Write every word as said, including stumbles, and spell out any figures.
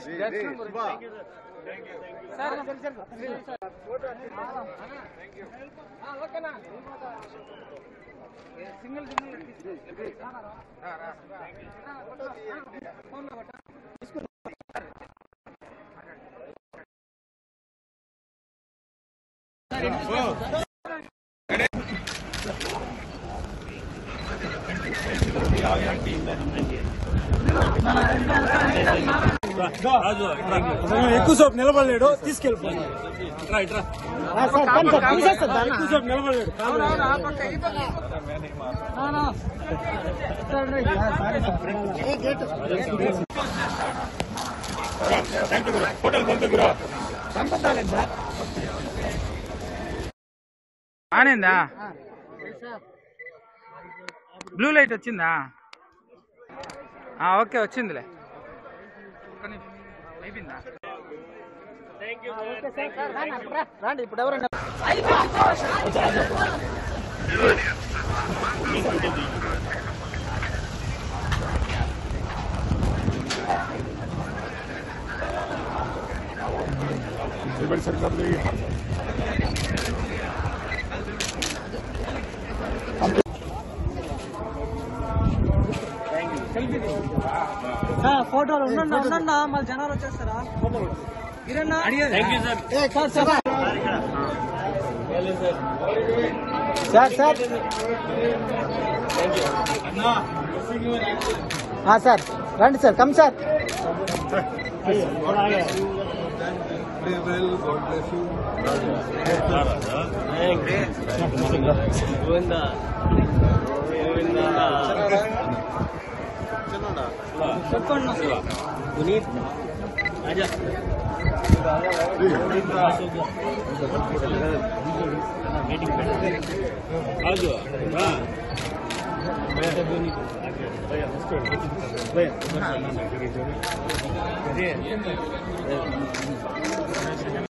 ఎక్కువ సేపు నిలబడలేడు తీసుకెళ్ళిపోయి ఎక్కువ సేపు నిలబడలేడు ఆనేందా బ్లూ లైట్ వచ్చిందా ఓకే వచ్చిందిలే అయిపోయిందా రండి ఇప్పుడు ఎవరు ఫోటోలు ఉండండి ఉండండి మళ్ళీ జనాలు వచ్చేస్తారా సార్ సార్ సార్ రండి సార్ కమ్ సార్ చెప్పండి పునీత్